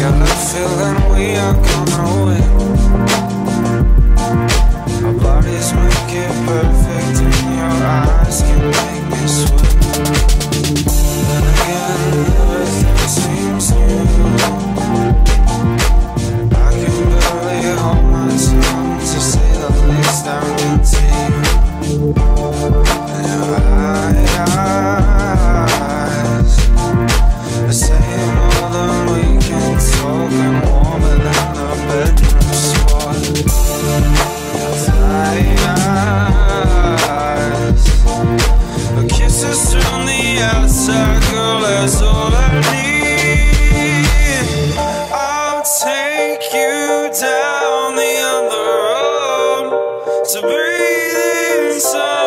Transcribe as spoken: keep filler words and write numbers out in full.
got a feeling we are gonna win. Our bodies make it perfect and your eyes can make me swim. Then again, everything seems new. I can barely hold my tongue, to say the least. I'm into you. And your eyes are saying more than we can talk, and warmer than the bedroom spot. Your thighs, a kiss us from the outside, girl, that's all I need. I'll take you down the other road to breathe inside.